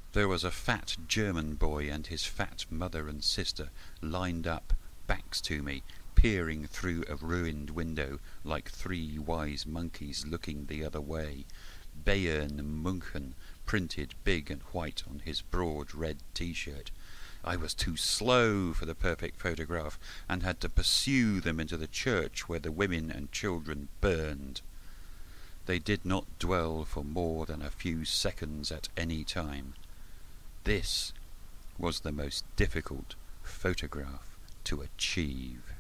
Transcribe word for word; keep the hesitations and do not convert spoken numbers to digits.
There was a fat German boy and his fat mother and sister lined up, backs to me, peering through a ruined window like three wise monkeys looking the other way, Bayern München printed big and white on his broad red T-shirt. I was too slow for the perfect photograph, and had to pursue them into the church where the women and children burned. They did not dwell for more than a few seconds at any time. This was the most difficult photograph to achieve.